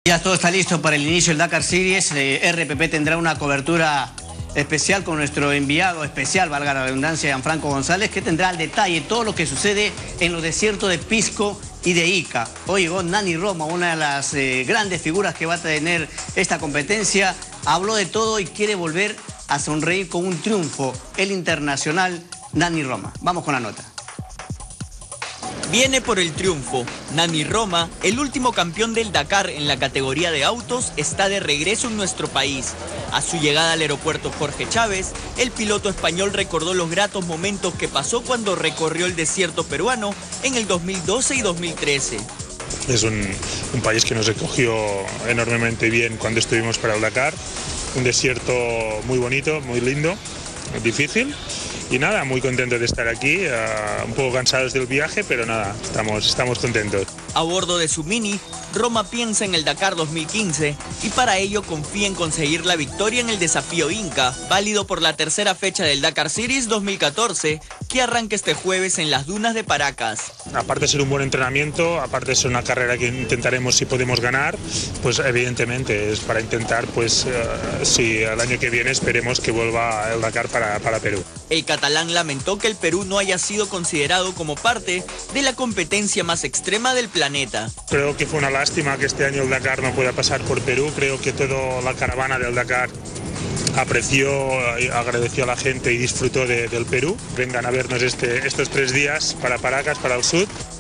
Ya todo está listo para el inicio del Dakar Series. RPP tendrá una cobertura especial con nuestro enviado especial, valga la redundancia, Gianfranco González, que tendrá al detalle todo lo que sucede en los desiertos de Pisco y de Ica. Hoy llegó Nani Roma, una de las grandes figuras que va a tener esta competencia. Habló de todo y quiere volver a sonreír con un triunfo. El internacional Nani Roma. Vamos con la nota. Viene por el triunfo. Nani Roma, el último campeón del Dakar en la categoría de autos, está de regreso en nuestro país. A su llegada al aeropuerto Jorge Chávez, el piloto español recordó los gratos momentos que pasó cuando recorrió el desierto peruano en el 2012 y 2013. Es un país que nos recogió enormemente bien cuando estuvimos para el Dakar. Un desierto muy bonito, muy lindo, difícil. Y nada, muy contentos de estar aquí, un poco cansados del viaje, pero nada, estamos contentos. A bordo de su Mini, Roma piensa en el Dakar 2015 y para ello confía en conseguir la victoria en el desafío Inca, válido por la tercera fecha del Dakar Series 2014, que arranca este jueves en las dunas de Paracas. Aparte de ser un buen entrenamiento, aparte de ser una carrera que intentaremos si podemos ganar, pues evidentemente es para intentar, pues si el año que viene esperemos que vuelva el Dakar para Perú. El catalán lamentó que el Perú no haya sido considerado como parte de la competencia más extrema del planeta. Creo que fue una lástima que este año el Dakar no pueda pasar por Perú. Creo que toda la caravana del Dakar apreció, agradeció a la gente y disfrutó del Perú. Vengan a vernos estos 3 días para Paracas, para el sur.